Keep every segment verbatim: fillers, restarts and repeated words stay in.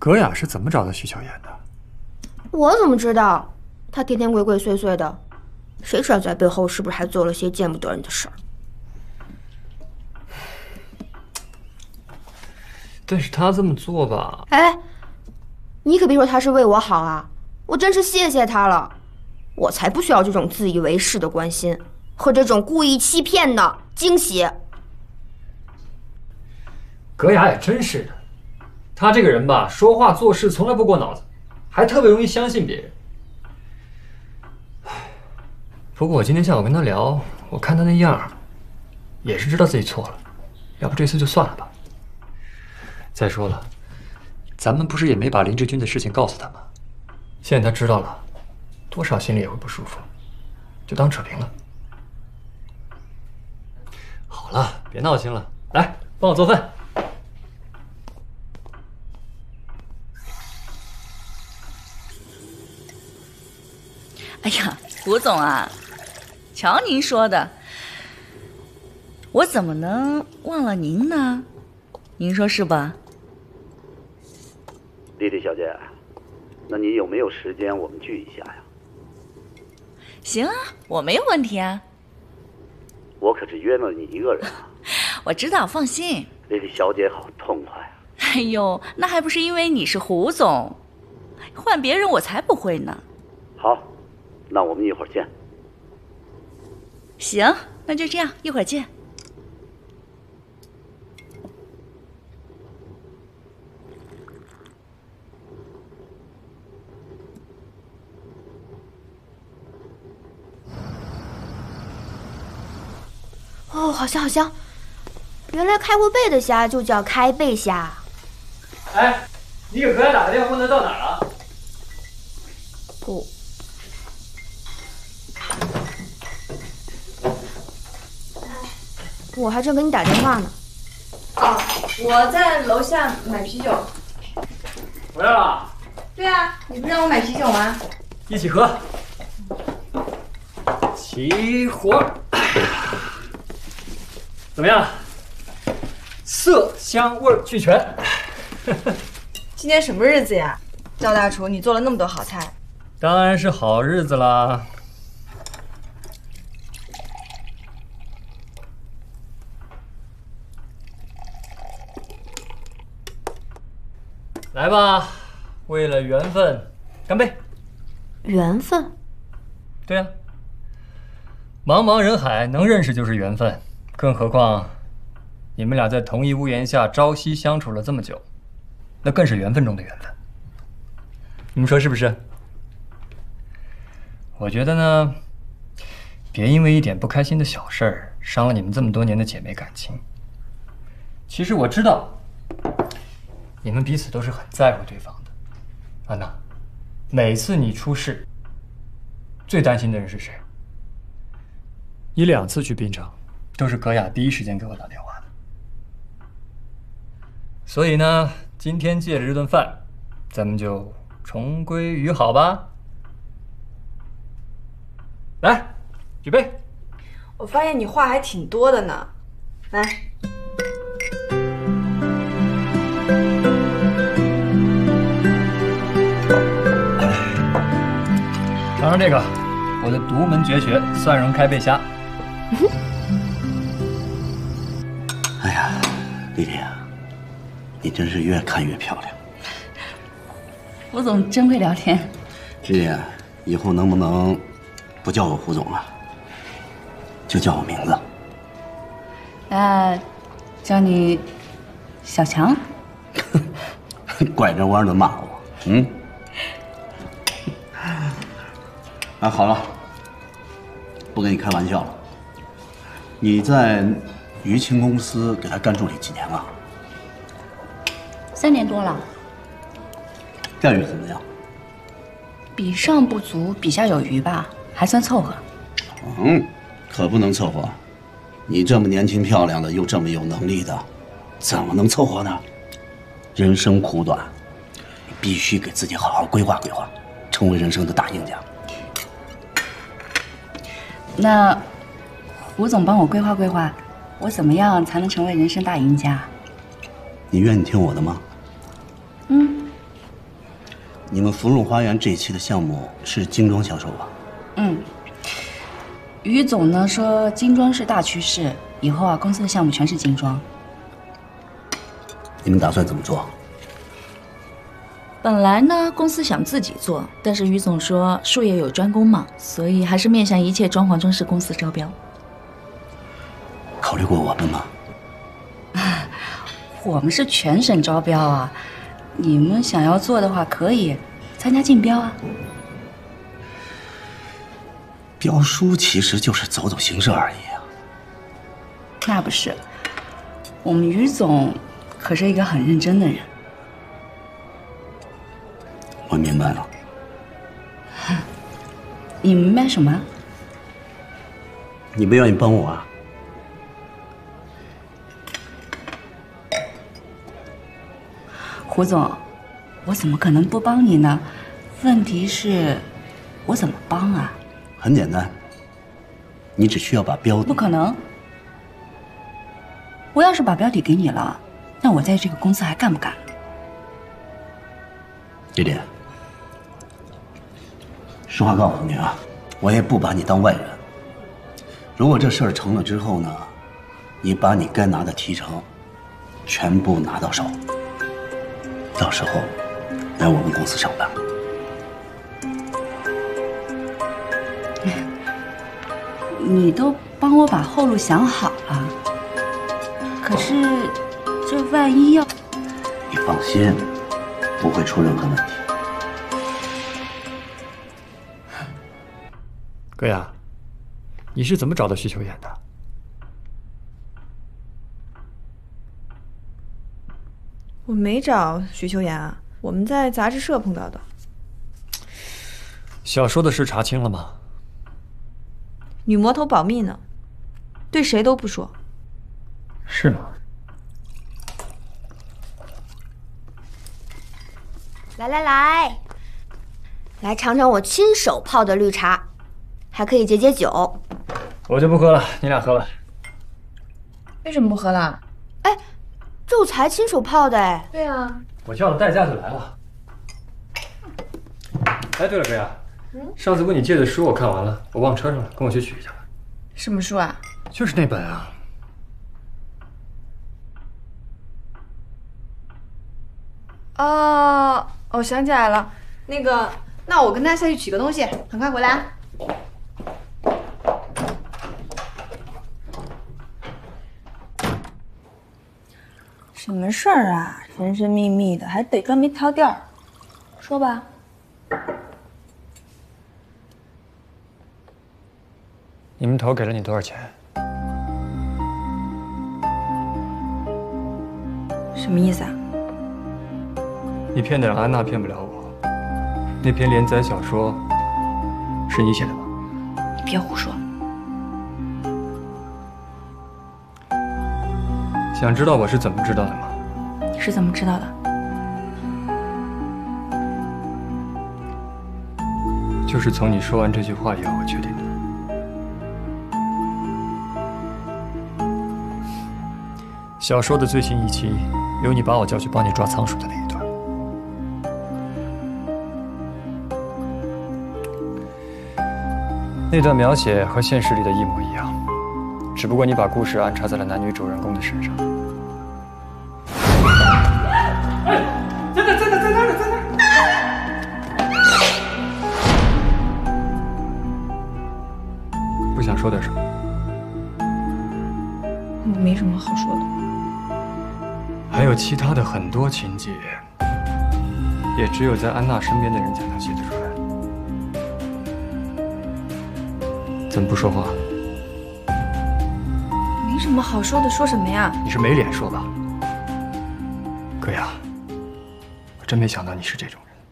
葛雅是怎么找到徐巧妍的？ 我怎么知道？她天天鬼鬼祟祟的，谁知道在背后是不是还做了些见不得人的事儿？ 但是她这么做吧…… 哎，你可别说她是为我好啊！我真是谢谢她了，我才不需要这种自以为是的关心和这种故意欺骗的惊喜。 葛雅也真是的。 他这个人吧，说话做事从来不过脑子，还特别容易相信别人。不过我今天下午跟他聊，我看他那样，也是知道自己错了，要不这次就算了吧。再说了，咱们不是也没把林志军的事情告诉他吗？现在他知道了，多少心里也会不舒服，就当扯平了。好了，别闹心了，来帮我做饭。 哎呀，胡总啊，瞧您说的，我怎么能忘了您呢？您说是吧？ 丽丽小姐，那你有没有时间我们聚一下呀？ 行啊，我没有问题啊。 我可只约了你一个人啊。 我知道，放心。 丽丽小姐好痛快啊！ 哎呦，那还不是因为你是胡总，换别人我才不会呢。 好。 那我们一会儿见。 行，那就这样，一会儿见。 哦，好香好香！原来开过背的虾就叫开背虾。 哎，你给葛雅打个电话，问他到哪儿了？ 不。 我还正给你打电话呢。 哦，我在楼下买啤酒。 回来了？ 对啊，你不让我买啤酒吗？ 一起喝。齐活。怎么样？色香味俱全。 今天什么日子呀，赵大厨，你做了那么多好菜。 当然是好日子啦。 来吧，为了缘分，干杯！ 缘分？ 对呀、啊，茫茫人海，能认识就是缘分，更何况你们俩在同一屋檐下朝夕相处了这么久，那更是缘分中的缘分。你们说是不是？我觉得呢，别因为一点不开心的小事儿伤了你们这么多年的姐妹感情。其实我知道。 你们彼此都是很在乎对方的，安娜。每次你出事，最担心的人是谁？ 你两次去槟城， 都是葛雅第一时间给我打电话的。所以呢，今天借着这顿饭，咱们就重归于好吧。来，举杯。 我发现你话还挺多的呢，来。 尝尝这个，我的独门绝学——蒜蓉开背虾。 哎呀，丽丽啊，你真是越看越漂亮。 胡总真会聊天。 丽丽，以后能不能不叫我胡总啊？就叫我名字。 那叫你小强。 拐着弯的骂我，嗯。 啊，好了，不跟你开玩笑了。你在舆情公司给他干助理几年了？ 三年多了。 待遇怎么样？ 比上不足，比下有余吧，还算凑合。 嗯，可不能凑合。你这么年轻漂亮的，又这么有能力的，怎么能凑合呢？人生苦短，你必须给自己好好规划规划，成为人生的大赢家。 那胡总帮我规划规划，我怎么样才能成为人生大赢家？ 你愿意听我的吗？ 嗯， 你们芙蓉花园这一期的项目是精装销售吧？ 嗯。于总呢说精装是大趋势，以后啊公司的项目全是精装。 你们打算怎么做？ 本来呢公司想自己做，但是于总说术业有专攻嘛，所以还是面向一切装潢装饰公司招标。 考虑过我们吗？ 我们是全省招标啊，你们想要做的话可以参加竞标啊。 标书其实就是走走形式而已啊。 那不是，我们于总可是一个很认真的人。 我明白了。 你明白什么？ 你不愿意帮我啊？ 胡总，我怎么可能不帮你呢？问题是，我怎么帮啊？ 很简单，你只需要把标的。 不可能！我要是把标底给你了，那我在这个公司还干不干？ 丽丽，实话告诉你啊，我也不把你当外人。如果这事儿成了之后呢，你把你该拿的提成全部拿到手，到时候来我们公司上班。 你都帮我把后路想好了，可是这万一要…… 你放心，不会出任何问题。 哥呀，你是怎么找到徐秋妍的？ 我没找徐秋妍啊，我们在杂志社碰到的。 小说的事查清了吗？ 女魔头保密呢，对谁都不说。 是吗？ 来来来，来尝尝我亲手泡的绿茶，还可以解解酒。 我就不喝了，你俩喝吧。 为什么不喝了？ 哎，这我才亲手泡的哎。 对啊， 我叫了代驾就来了。哎，对了，哥呀，上次问你借的书我看完了，我忘车上了，跟我去取一下吧。 什么书啊？ 就是那本啊。 哦，我想起来了，那个，那我跟他下去取个东西，很快回来啊。什么事儿啊？神神秘秘的，还逮砖没挑调儿，说吧。 你们头给了你多少钱？ 什么意思啊？ 你骗得了安娜，骗不了我。那篇连载小说是你写的吗？ 你别胡说。 想知道我是怎么知道的吗？ 你是怎么知道的？ 就是从你说完这句话以后，我确定的。小说的最新一期有你把我叫去帮你抓仓鼠的那一段。那段描写和现实里的一模一样，只不过你把故事安插在了男女主人公的身上。哎，在哪？在哪？在哪里？在哪？不想说点什么？ 没什么好说的。 还有其他的很多情节，也只有在安娜身边的人才能写得出来。怎么不说话？ 没什么好说的，说什么呀？ 你是没脸说吧？哥呀，我真没想到你是这种人，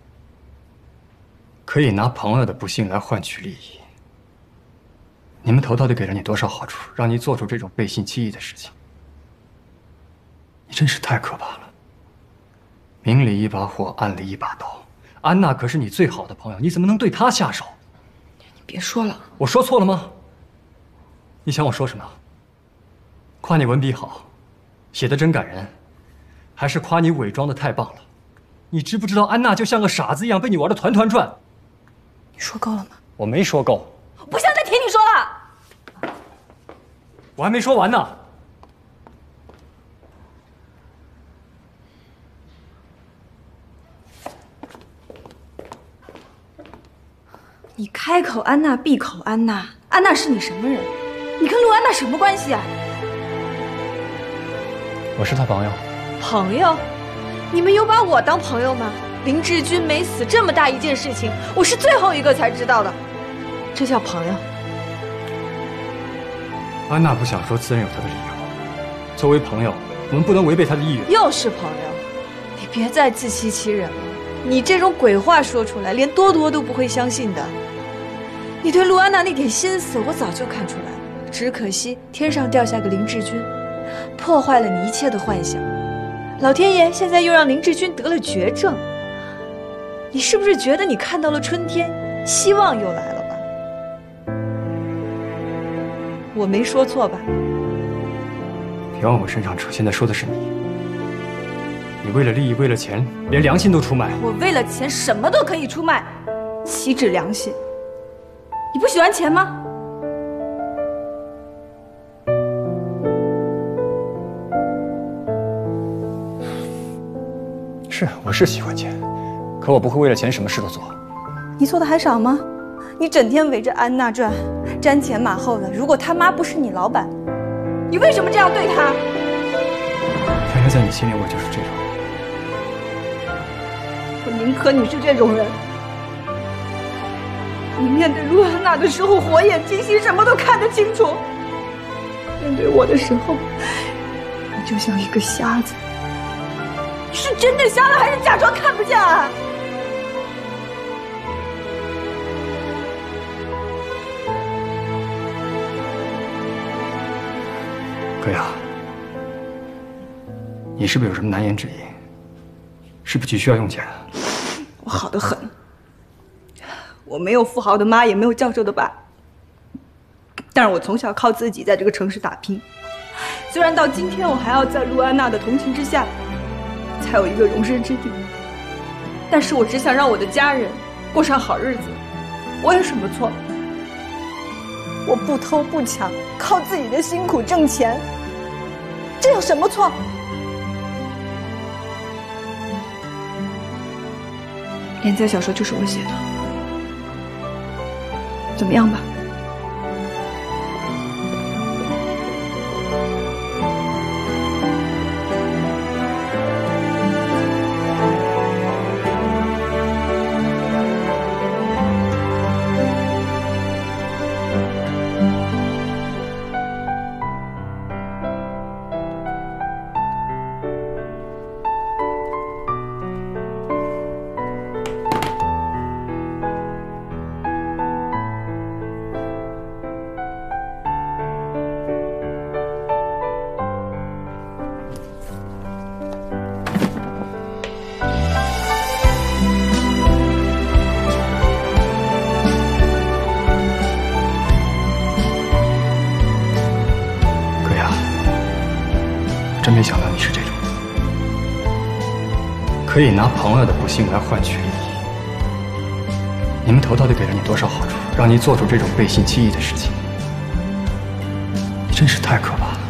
可以拿朋友的不幸来换取利益。你们头到底给了你多少好处，让你做出这种背信弃义的事情？你真是太可怕了！明里一把火，暗里一把刀。安娜可是你最好的朋友，你怎么能对她下手？ 你别说了， 我说错了吗？你想我说什么？夸你文笔好，写的真感人，还是夸你伪装的太棒了？ 你知不知道安娜就像个傻子一样被你玩得团团转？ 你说够了吗？ 我没说够， 不想再听你说了。 我还没说完呢。 你开口安娜，闭口安娜，安娜是你什么人？你跟陆安娜什么关系啊？ 我是她朋友。 朋友？你们有把我当朋友吗？林志军没死这么大一件事情，我是最后一个才知道的，这叫朋友？ 安娜不想说，自然有她的理由。作为朋友，我们不能违背她的意愿。 又是朋友，你别再自欺欺人了。你这种鬼话说出来，连多多都不会相信的。你对陆安娜那点心思，我早就看出来了。只可惜天上掉下个林志军，破坏了你一切的幻想。老天爷现在又让林志军得了绝症，你是不是觉得你看到了春天，希望又来了吧？我没说错吧？ 别往我身上扯，现在说的是你。你为了利益，为了钱，连良心都出卖。 我为了钱什么都可以出卖，岂止良心？你不喜欢钱吗？ 是，我是喜欢钱，可我不会为了钱什么事都做。 你做的还少吗？你整天围着安娜转，瞻前马后的。如果他妈不是你老板，你为什么这样对她？ 原来在你心里我就是这种。 我宁可你是这种人。你面对陆安娜的时候火眼金睛，什么都看得清楚；面对我的时候，你就像一个瞎子。你是真的瞎了，还是假装看不见啊？ 哥呀，你是不是有什么难言之隐？是不是急需要用钱啊？ 我好得很。我没有富豪的妈，也没有教授的爸，但是我从小靠自己在这个城市打拼。虽然到今天我还要在陆安娜的同情之下，才有一个容身之地，但是我只想让我的家人过上好日子。我有什么错？我不偷不抢，靠自己的辛苦挣钱，这有什么错？连载小说就是我写的，怎么样吧？ 真没想到你是这种人，可以拿朋友的不幸来换取利益。你们头到底给了你多少好处，让你做出这种背信弃义的事情？你真是太可怕了。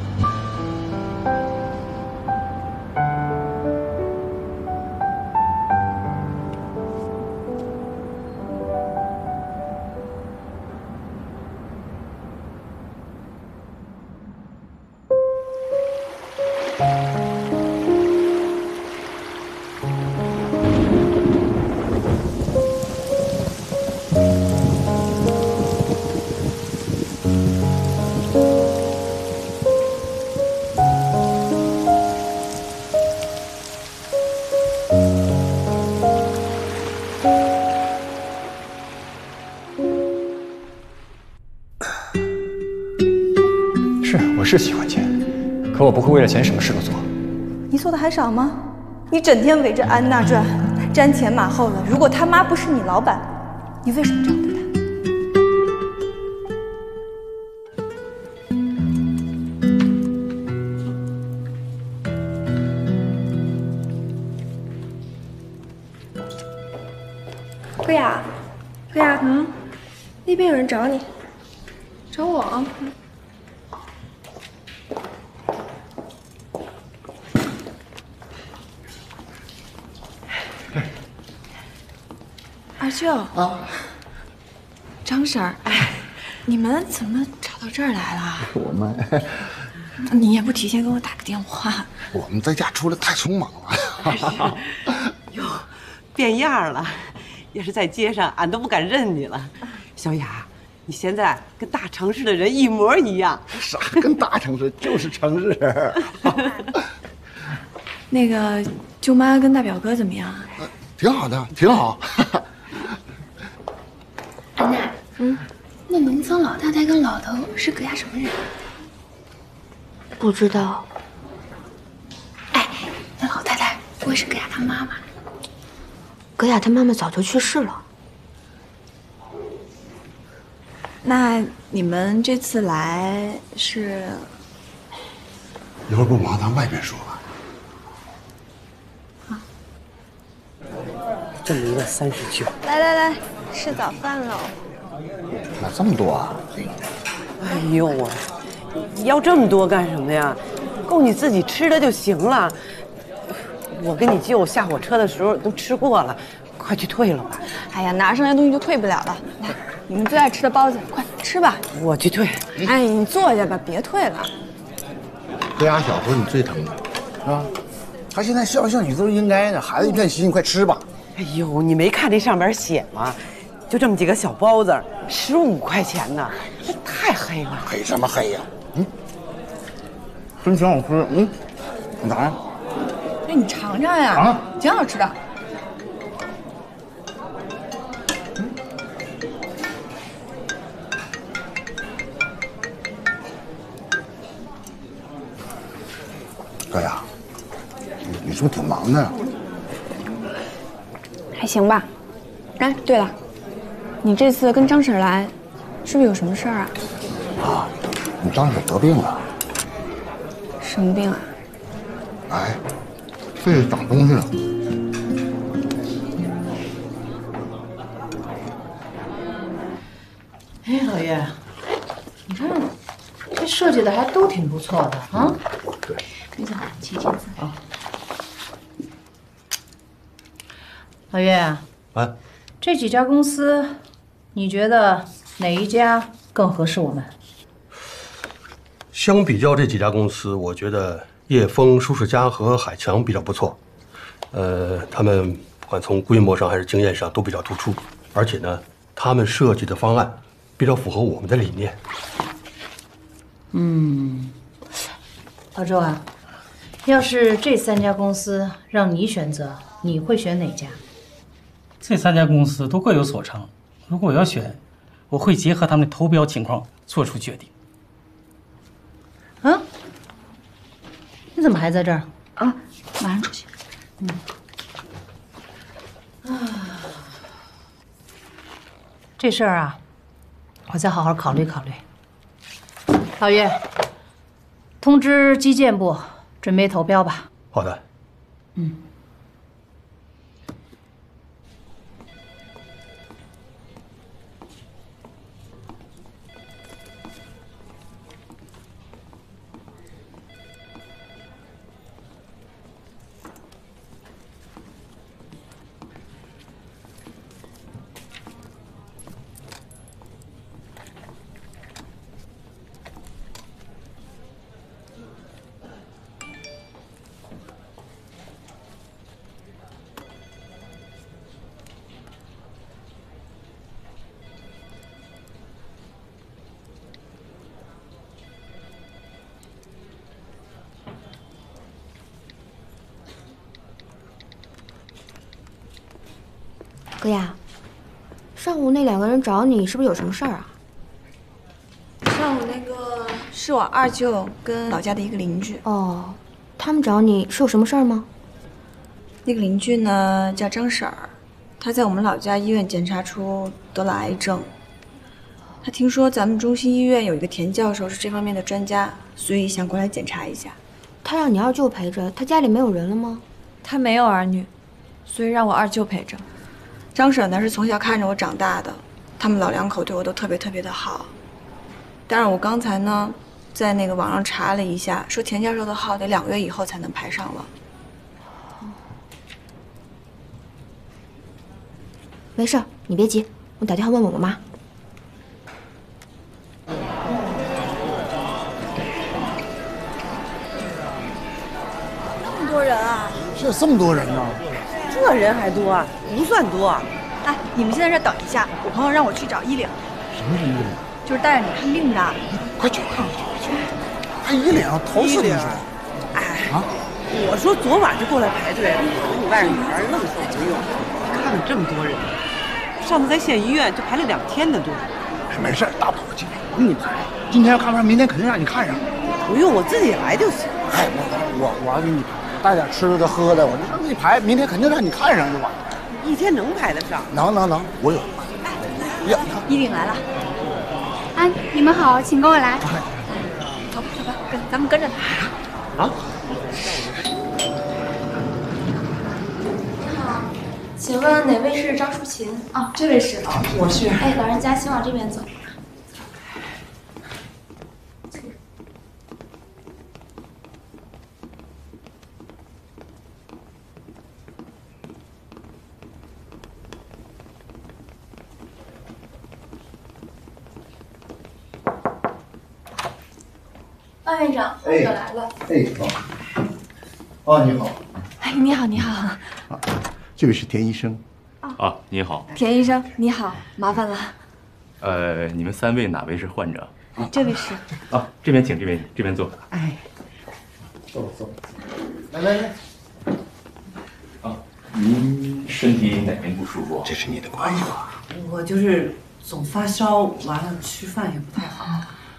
我是喜欢钱，可我不会为了钱什么事都做。 你做的还少吗？你整天围着安娜转，瞻前马后的。如果他妈不是你老板，你为什么这样对她？ 柯雅，柯雅，嗯，那边有人找你，找我。二舅啊，张婶儿，哎，你们怎么找到这儿来了？ 我们， 你也不提前给我打个电话。 我们在家出来太匆忙了。 哟，变样了，要是在街上，俺都不敢认你了。小雅，你现在跟大城市的人一模一样。 啥跟大城市，就是城市。 那个舅妈跟大表哥怎么样啊？ 挺好的，挺好。 安娜，嗯，那农村老太太跟老头是葛亚什么人？不知道。哎，那老太太不会是葛亚她妈妈？葛亚她妈妈早就去世了。那你们这次来是？ 一会儿不忙，咱外边说吧。 这么一个三十九， 来来来，吃早饭喽。 哪这么多啊？ 哎呦我，你要这么多干什么呀？够你自己吃的就行了。我跟你舅下火车的时候都吃过了，快去退了吧。 哎呀，拿上来东西就退不了了。来，你们最爱吃的包子，快吃吧。 我去退。 哎，你坐下吧，别退了。 这俩小时候你最疼的，是吧？他现在孝敬你都是应该的，孩子一片心，你快吃吧。 哎呦，你没看这上边写吗？就这么几个小包子，十五块钱呢，这太黑了。 黑什么黑呀？嗯，真挺好吃。嗯，你尝尝。 那你尝尝呀， 啊， 挺好吃的。 哥呀，你你是不是挺忙的呀？ 还行吧。哎，对了，你这次跟张婶来，是不是有什么事儿啊？ 啊，你张婶得病了。 什么病啊？ 哎，肺里长东西了。 哎，老岳，你看这设计的还都挺不错的啊。 对， 没怎么切切字啊。老岳啊， 啊， 这几家公司，你觉得哪一家更合适我们？ 相比较这几家公司，我觉得叶枫、舒适家和海强比较不错。呃，他们不管从规模上还是经验上都比较突出，而且呢，他们设计的方案比较符合我们的理念。 嗯，老周啊，要是这三家公司让你选择，你会选哪家？ 这三家公司都各有所长，如果我要选，我会结合他们的投标情况做出决定。 啊？你怎么还在这儿？ 啊，马上出去。 嗯。啊，这事儿啊，我再好好考虑考虑。老岳，通知基建部准备投标吧。 好的。 嗯。 哥呀，上午那两个人找你，是不是有什么事儿啊？ 上午那个是我二舅跟老家的一个邻居。 哦，他们找你是有什么事儿吗？ 那个邻居呢叫张婶儿，她在我们老家医院检查出得了癌症。她听说咱们中心医院有一个田教授是这方面的专家，所以想过来检查一下。 他让你二舅陪着，他家里没有人了吗？ 他没有儿女，所以让我二舅陪着。 张婶呢是从小看着我长大的，他们老两口对我都特别特别的好。但是我刚才呢，在那个网上查了一下，说钱教授的号得两个月以后才能排上了。 没事，你别急，我打电话问问我妈。 这么多人啊！ 是这么多人呢？ 这人还多，不算多。 哎，你们先在这等一下，我朋友让我去找依岭。 什么是依岭？ 就是带着你看病的。 快去快去快去！还依岭头次听说。 哎啊！我说昨晚就过来排队，你外甥女儿愣说不用。看了这么多人，上次在县医院就排了两天的队。 哎，没事，大不了今天不用你排，今天要看不上，明天肯定让你看上。 不用，我自己来就行。 哎，我我我给你带点吃的喝的，我就让你排，明天肯定让你看上就完了。 一天能排得上？ 能能能，我有。 哎，呀，依岭来了。 哎，你们好，请跟我来。 走吧走吧，跟咱们跟着他。 啊。 请问哪位是张淑琴？哦，这位是。哦， 我是。 哎，老人家请往这边走。万院长，患者来了。 哎，好。哦，你好。 哎，你好，你好。 啊，这位是田医生。 啊，你好， 田医生，你好，麻烦了。 呃，你们三位哪位是患者？ 这位是。 啊，这边请，这边这边坐。 哎， 坐坐。来来来。 啊，您身体哪边不舒服？ 这是你的关系吧？ 我就是总发烧，完了吃饭也不太好。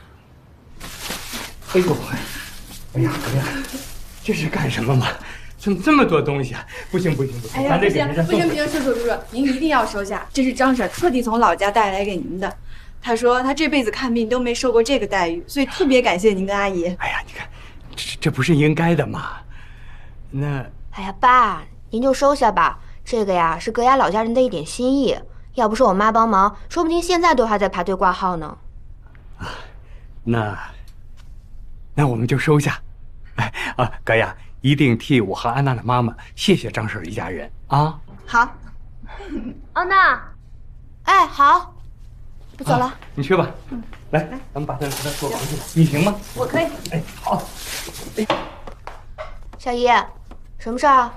哎呦，哎呀，哥呀，这是干什么嘛？怎么这么多东西啊？不行不行不行， 哎呀，不行不行不行，叔叔叔叔，您一定要收下，这是张婶特地从老家带来给您的。她说她这辈子看病都没受过这个待遇，所以特别感谢您跟阿姨。 哎呀，你看，这这不是应该的吗？那…… 哎呀，爸，您就收下吧，这个呀是阁牙老家人的一点心意，要不是我妈帮忙，说不定现在都还在排队挂号呢。 啊，那那我们就收下。哎啊，阁牙。一定替我和安娜的妈妈谢谢张婶一家人啊！ 好， 安娜，哎，好，我走了。 啊、你去吧。嗯，来，来，咱们把他给他做完去吧。你行吗？ 我可以。 哎，好。哎， 小姨，什么事儿？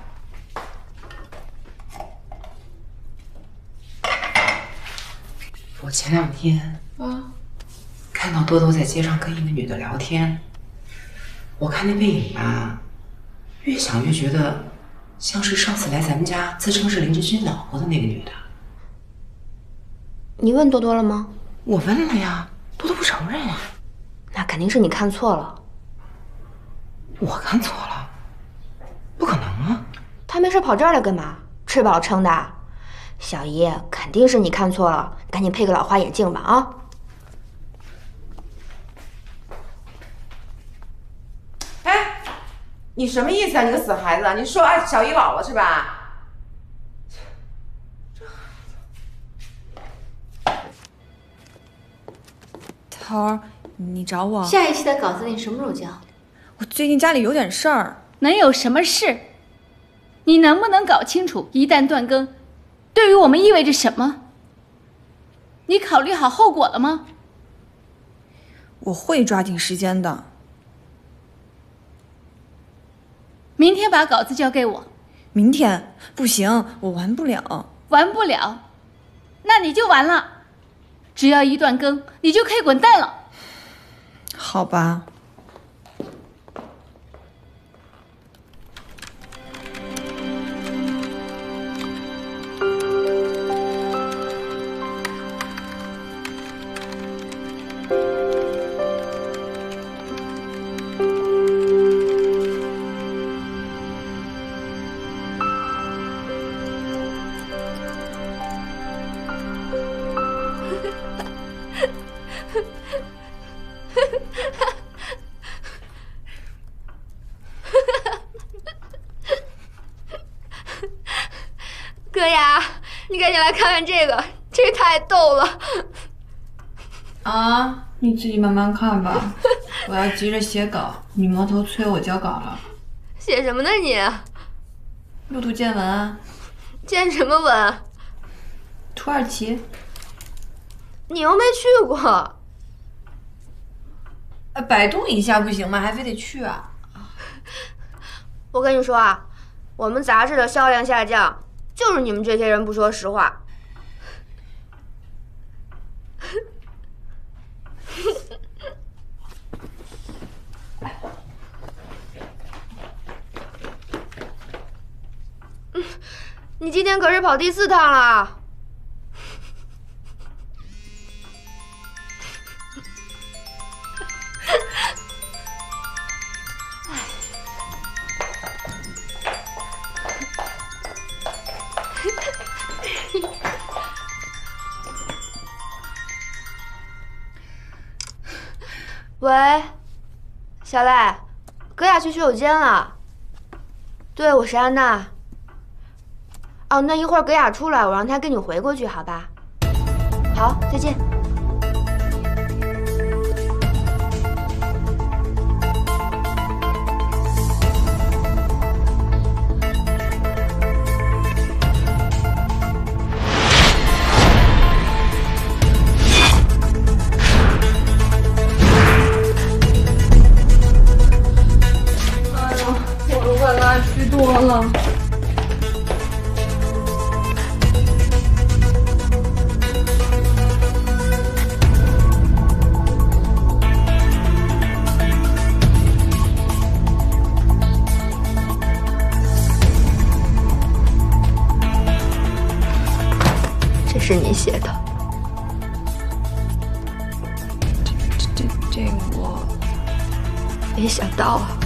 我前两天啊，看到多多在街上跟一个女的聊天，我看那背影吧。越想越觉得像是上次来咱们家自称是林志军老婆的那个女的。 你问多多了吗？ 我问了呀，多多不承认呀。 那肯定是你看错了。 我看错了？不可能啊！ 他没事跑这儿来干嘛？吃饱撑的。小姨，肯定是你看错了，赶紧配个老花眼镜吧啊！ 你什么意思啊？你个死孩子！你说哎，小姨老了是吧？ 头儿，你找我？ 下一期的稿子你什么时候交？ 我最近家里有点事儿。 能有什么事？你能不能搞清楚，一旦断更，对于我们意味着什么？你考虑好后果了吗？ 我会抓紧时间的。 明天把稿子交给我。 明天不行，我完不了。 完不了，那你就完了。只要一断更，你就可以滚蛋了。 好吧。 哥呀， 你赶紧来看看这个，这太逗了。 啊，你自己慢慢看吧，我要急着写稿，女魔头催我交稿了。 写什么呢你？ 路途见闻啊。 见什么闻？ 土耳其。 你又没去过。 呃，百度一下不行吗？还非得去啊？ 我跟你说啊，我们杂志的销量下降，就是你们这些人不说实话。你今天可是跑第四趟了。喂，小赖，葛雅去洗手间了。对，我是安娜。哦，那一会儿葛雅出来，我让她跟你回过去，好吧？好，再见。 多了。 这是你写的？ 这这这我没想到啊！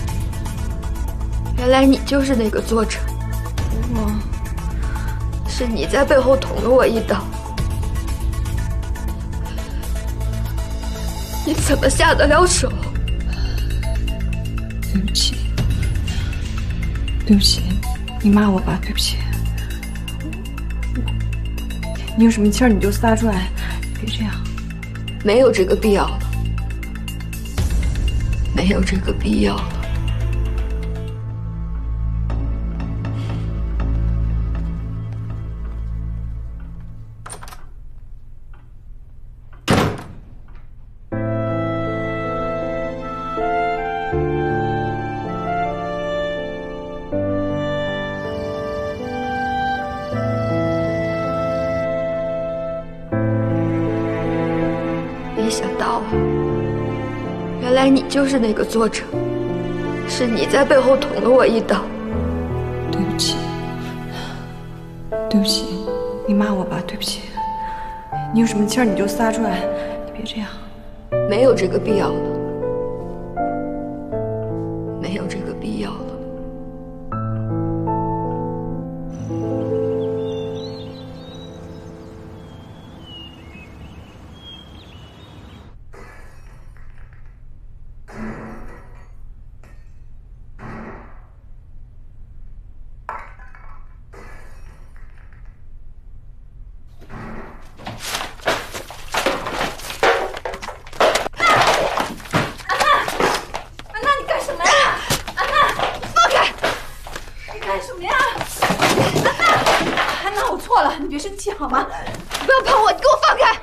原来你就是那个作者。 我是你在背后捅了我一刀。你怎么下得了手？ 对不起，对不起，你骂我吧，对不起。你有什么气儿你就撒出来，别这样。 没有这个必要了，没有这个必要了。没想到啊！原来你就是那个作者，是你在背后捅了我一刀。 对不起，对不起，你骂我吧，对不起。你有什么气儿你就撒出来，你别这样。 没有这个必要了，没有这个必要了。 好吗？ 你不要碰我，你给我放开！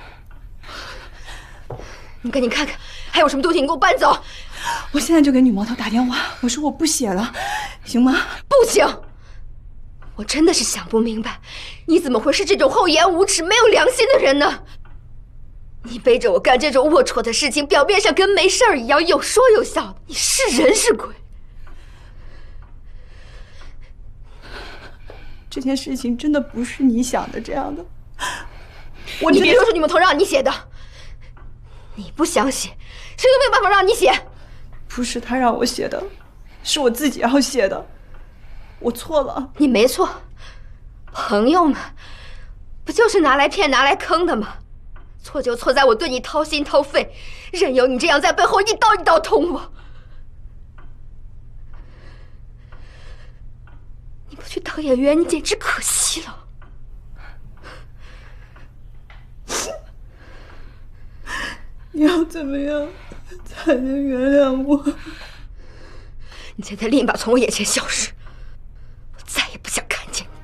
你赶紧看看还有什么东西，你给我搬走。 我现在就给女魔头打电话，我说我不写了，行吗？ 不行！我真的是想不明白，你怎么会是这种厚颜无耻、没有良心的人呢？你背着我干这种龌龊的事情，表面上跟没事儿一样，有说有笑的，你是人是鬼？ 这件事情真的不是你想的这样的。 我你别说是女魔头让你写的，你不想写，谁都没有办法让你写。 不是他让我写的，是我自己要写的，我错了。 你没错，朋友们不就是拿来骗、拿来坑的吗？错就错在我对你掏心掏肺，任由你这样在背后一刀一刀捅我。你不去当演员，你简直可惜了。 你要怎么样才能原谅我？ 你现在立马从我眼前消失，我再也不想看见你。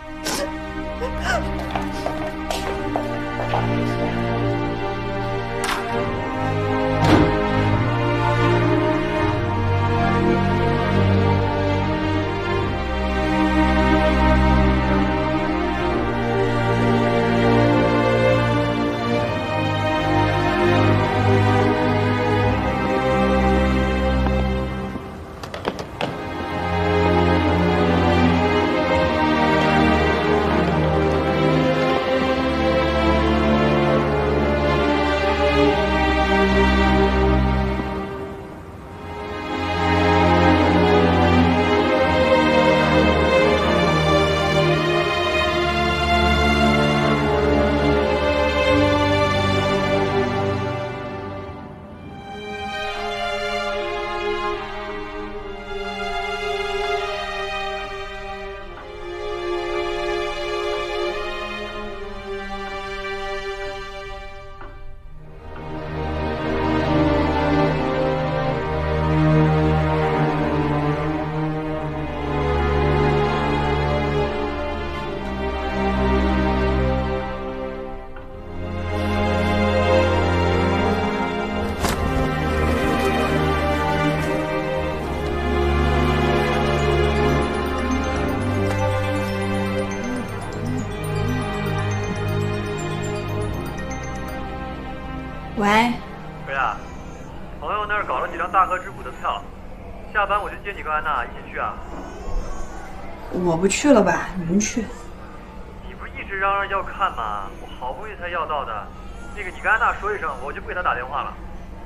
喂， 飞啊，朋友那儿搞了几张大河之谷的票，下班我就接你跟安娜一起去啊。 我不去了吧，你们去。 你不是一直嚷嚷要看吗？我好不容易才要到的。那个，你跟安娜说一声，我就不给她打电话了。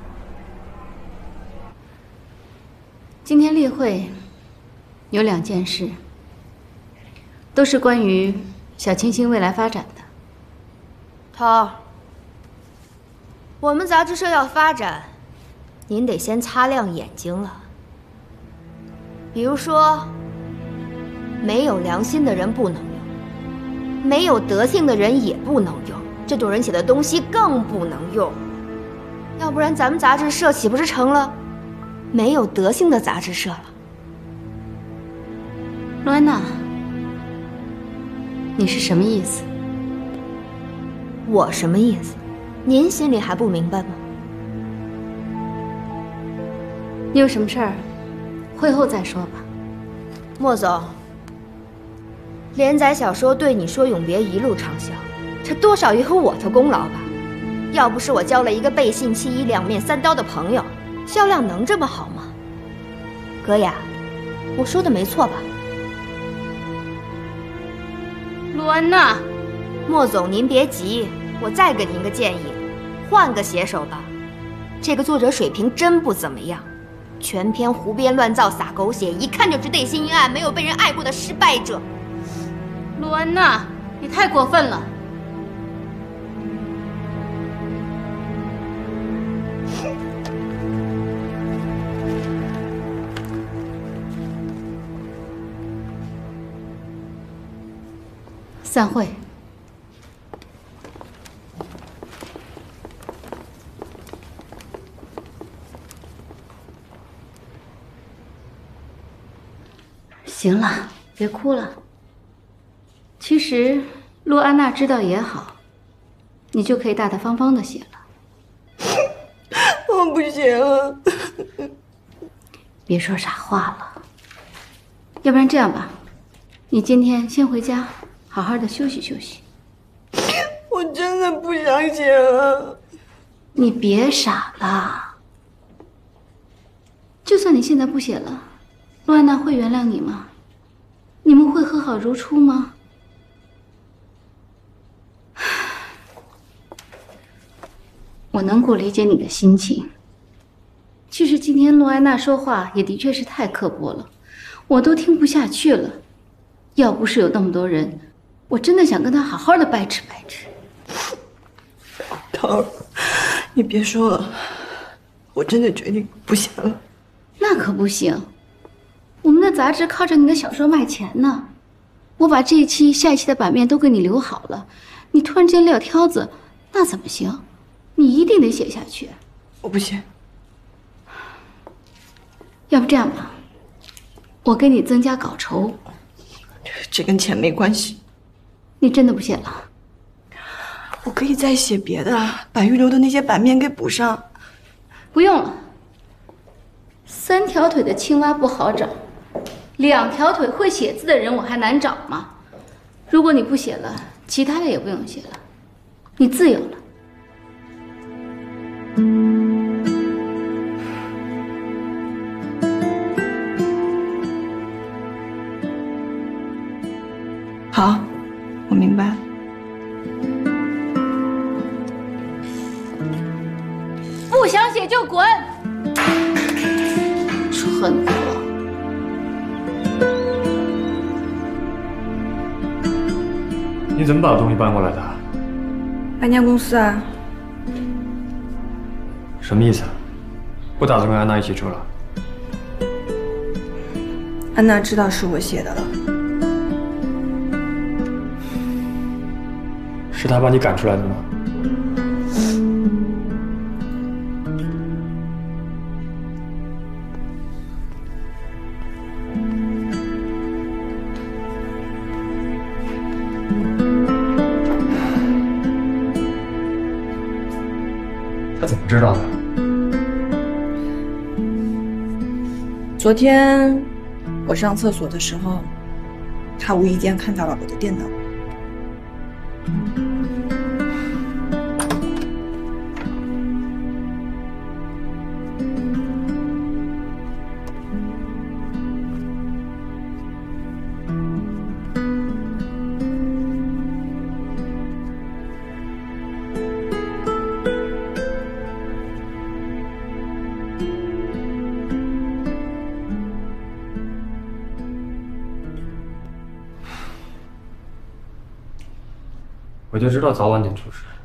今天例会有两件事，都是关于小清新未来发展的。 涛，我们杂志社要发展，您得先擦亮眼睛了。比如说，没有良心的人不能用，没有德性的人也不能用，这种人写的东西更不能用。要不然咱们杂志社岂不是成了没有德性的杂志社了？ 罗安娜，你是什么意思？ 我什么意思？您心里还不明白吗？ 你有什么事儿，会后再说吧。 莫总，连载小说《对你说永别》一路畅销，这多少也有我的功劳吧？要不是我交了一个背信弃义、两面三刀的朋友，销量能这么好吗？葛雅，我说的没错吧？ 罗安娜， 莫总您别急，我再给您个建议，换个写手吧。这个作者水平真不怎么样，全篇胡编乱造、撒狗血，一看就是内心阴暗、没有被人爱过的失败者。 罗安娜，你太过分了。散会。行了，别哭了。其实陆安娜知道也好，你就可以大大方方的写了。 我不写了。 别说傻话了。要不然这样吧，你今天先回家，好好的休息休息。 我真的不想写了。 你别傻了。就算你现在不写了，陆安娜会原谅你吗？你们会和好如初吗？我能够理解你的心情。其实今天陆安娜说话也的确是太刻薄了，我都听不下去了。要不是有那么多人，我真的想跟她好好的掰扯掰扯。 桃儿，你别说了，我真的决定不写了。 那可不行，我们的杂志靠着你的小说卖钱呢。我把这一期、下一期的版面都给你留好了，你突然间撂挑子，那怎么行？ 你一定得写下去。 我不写。 要不这样吧，我给你增加稿酬。 这跟钱没关系。 你真的不写了？ 我可以再写别的，把预留的那些版面给补上。 不用了。三条腿的青蛙不好找，两条腿会写字的人我还难找吗？如果你不写了，其他的也不用写了，你自由了。 好，我明白了。 不想写就滚！蠢货！ 你怎么把东西搬过来的？ 搬家公司啊。 什么意思？不打算跟安娜一起住了？ 安娜知道是我写的了。 是他把你赶出来的吗？他怎么知道的？ 昨天我上厕所的时候，他无意间看到了我的电脑。 我就知道早晚得出事。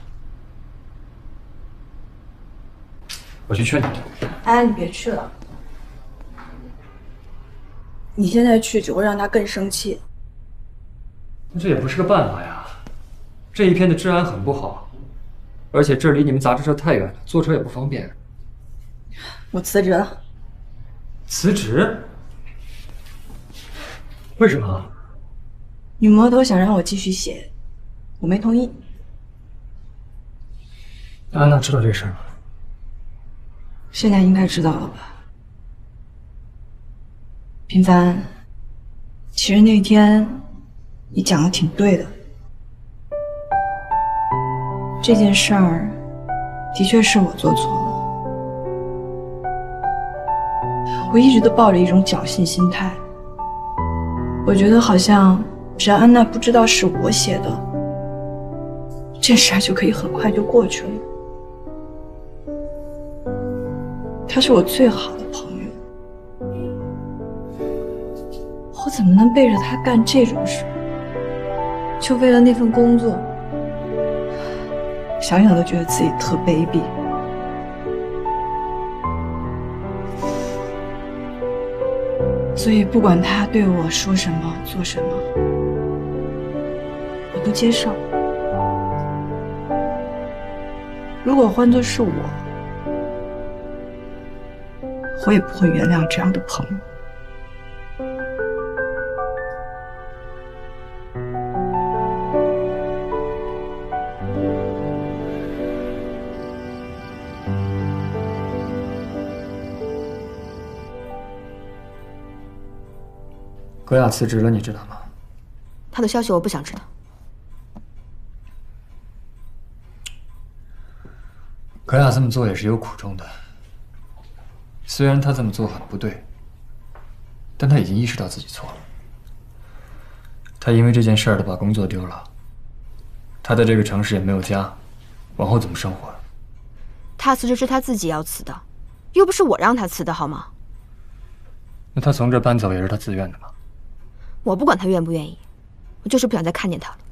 我去劝你。 哎，你别去了，你现在去只会让他更生气。 那这也不是个办法呀。这一片的治安很不好，而且这离你们杂志社太远了，坐车也不方便。 我辞职了。 辞职？为什么？ 女魔头想让我继续写，我没同意。 安娜知道这事儿吗？ 现在应该知道了吧？平凡，其实那天你讲的挺对的，这件事儿的确是我做错了。我一直都抱着一种侥幸心态，我觉得好像只要安娜不知道是我写的，这事儿就可以很快就过去了。他是我最好的朋友，我怎么能背着他干这种事？就为了那份工作，想想都觉得自己特卑鄙。所以不管他对我说什么、做什么，我都接受。如果换作是我，我也不会原谅这样的朋友。 葛雅辞职了，你知道吗？ 他的消息我不想知道。 葛雅这么做也是有苦衷的。虽然他这么做很不对，但他已经意识到自己错了。他因为这件事儿都把工作丢了，他在这个城市也没有家，往后怎么生活？ 他辞职是他自己要辞的，又不是我让他辞的，好吗？ 那他从这搬走也是他自愿的吗？ 我不管他愿不愿意，我就是不想再看见他了。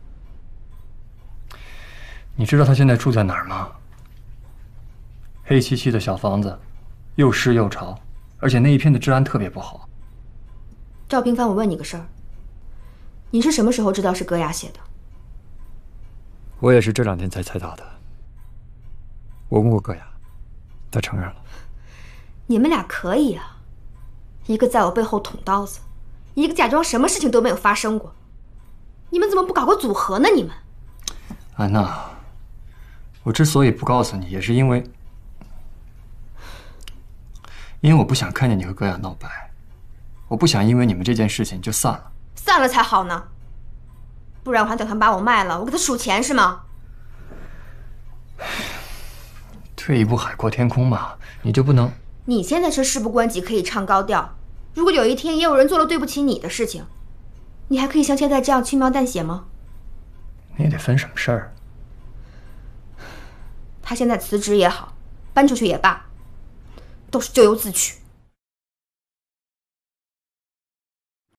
你知道他现在住在哪儿吗？黑漆漆的小房子，又湿又潮，而且那一片的治安特别不好。 赵平凡，我问你个事儿，你是什么时候知道是戈雅写的？ 我也是这两天才猜到的。 我问过葛雅，她承认了。 你们俩可以啊，一个在我背后捅刀子，一个假装什么事情都没有发生过。你们怎么不搞个组合呢？你们， 安娜，我之所以不告诉你，也是因为，因为我不想看见你和葛雅闹掰，我不想因为你们这件事情就散了。 散了才好呢，不然我还等他把我卖了，我给他数钱是吗？ 退一步海阔天空嘛，你就不能？ 你现在是事不关己，可以唱高调。如果有一天也有人做了对不起你的事情，你还可以像现在这样轻描淡写吗？ 你也得分什么事儿。 他现在辞职也好，搬出去也罢，都是咎由自取。